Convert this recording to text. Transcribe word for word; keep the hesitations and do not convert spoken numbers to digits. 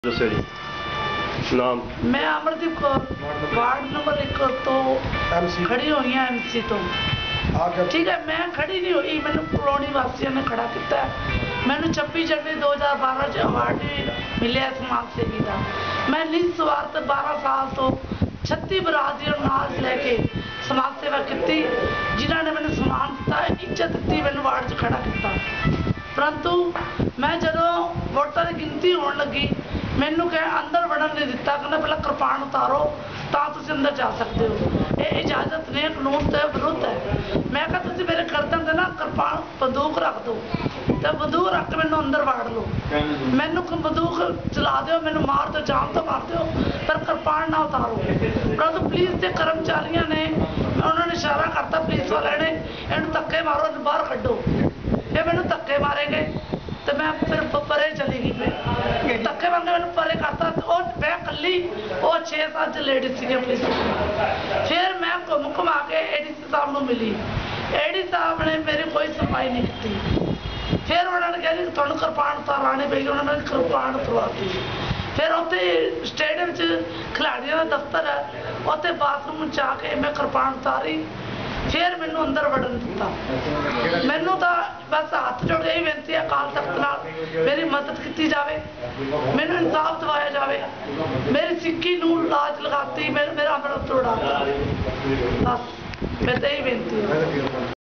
ਦੱਸੋ ਜੀ ਨਾਮ। मैं अमरदीप कौर वार्ड नंबर एक तो एमसी खड़ी हुई हाँ एमसी तो आगे ठीक है। मैं खड़ी नहीं हुई, मैंने कॉलोनी वासियों ने खड़ा किया। मैंने छब्बीस जनवरी दो हज़ार बारह च अवार्ड भी मिले समाज सेवी का। मैं निस्वार्थ बारह साल तो छत्ती बरादरी नाल लैके समाज सेवा की, जिन्होंने मैंने सम्मान दिता, इज्जत दी, मैंने वार्ड च खड़ा किया। परंतु मैं जो वोटां की गिनती होने लगी, मैनू कह अंदर वड़न नहीं दिता, कहना पहले कृपान उतारो तो तुम अंदर जा सकते हो। ये इजाजत नहीं, कानून के विरुद्ध है। मैं कहा तुम मेरे गर्दन से ना कृपान बंदूक रख दो, तो बंदूक रख के मैनू अंदर वाड़ लो। मैनू बंदूक चला दो, मैनू मार दो, जान तो मार दो, पर कृपान ना उतारो। परंतु पुलिस के कर्मचारियों ने, उन्होंने इशारा करता पुलिस वाले ने, इन धक्के मारो, बाहर कड्डो। ये मैनू धक्के मारे गए तो मैं फिर परे चली गई। मैं धक्के मार के मैंने परे करता, और मैं कली वो छे सत्त लेडीज थी पुलिस। फिर मैं घूम घुमा के एडीसी साहब को मिली, एडी साहब ने मेरी कोई सुनवाई नहीं की। फिर उन्होंने कहा जी तुहानू कृपान उतारनी पेगी, उन्होंने कृपान उतरवाती। फिर उत्थे स्टेडियम च खिलाड़ियों का दफ्तर है, उत्थे बाथरूम च आके मैं कृपान उतारी। फिर मैनू अंदर वड़न दिता। मैनू तो बस हाथ जोड़ यही बेनती है अकाल तख्त नाल मेरी मदद की जाए, मैनू इंसाफ दिवाया जाए। मेरी सिक्की नू लाज लगाती, मेरा मेरा अमृत उड़ाता। बस मैं तो यही बेनती है।